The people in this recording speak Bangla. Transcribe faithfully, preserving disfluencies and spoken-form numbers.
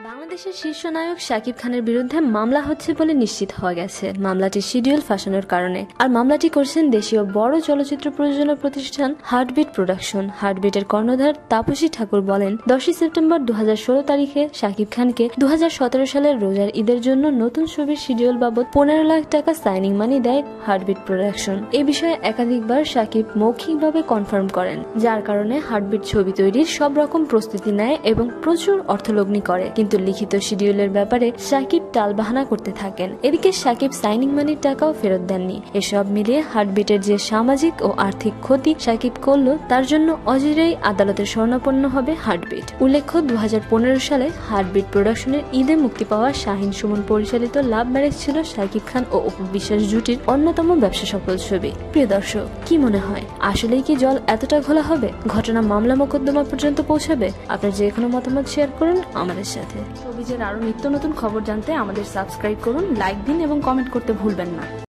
বাংলাদেশের শীর্ষ নায়ক শাকিব খানের বিরুদ্ধে মামলা হচ্ছে বলে নিশ্চিত হওয়া গেছে। মামলাটি শিডিউল ফাঁসানোর কারণে। আর মামলাটি করছেন দেশীয় বড় চলচ্চিত্র প্রযোজনা প্রতিষ্ঠান হার্টবিট প্রোডাকশন। হার্টবিটের কর্ণধার তাপসী ঠাকুর বলেন, দশই সেপ্টেম্বর দু হাজার ষোলো তারিখে শাকিব খানকে দু হাজার সতেরো সালের রোজার ঈদের জন্য নতুন ছবির শিডিউল বাবদ পনেরো লাখ টাকা সাইনিং মানি দেয় হার্টবিট প্রোডাকশন। এ বিষয়ে একাধিকবার শাকিব মৌখিকভাবে কনফার্ম করেন, যার কারণে হার্টবিট ছবি তৈরির সব রকম প্রস্তুতি নেয় এবং প্রচুর অর্থলগ্নি করে। কিন্তু লিখিত শিডিউলের ব্যাপারে শাকিব টালবাহানা করতে থাকেন। এদিকে শাকিব সাইনিং মানির টাকাও ফেরত দেননি। এসব মিলিয়ে হার্টবিটের যে সামাজিক ও আর্থিক ক্ষতি শাকিব করল, তার জন্য অচিরেই আদালতের শরণাপন্ন হবে হার্টবিট। উল্লেখ্য, দু হাজার পনেরো সালে হার্টবিট প্রোডাকশনের ঈদে মুক্তি পাওয়া শাহিন সুমন পরিচালিত লাভ ম্যারেজ ছিল শাকিব খান ও অপু বিশ্বাস জুটির অন্যতম ব্যবসা সফল ছবি। প্রিয় দর্শক, কি মনে হয়, আসলেই কি জল এতটা ঘোলা হবে? ঘটনা মামলা মোকদ্দমা পর্যন্ত পৌঁছাবে? আপনার যে কোনো মতামত শেয়ার করুন আমাদের সাথে। শোবিজের আরো নিত্য নতুন খবর জানতে আমাদের সাবস্ক্রাইব করুন, লাইক দিন এবং কমেন্ট করতে ভুলবেন না।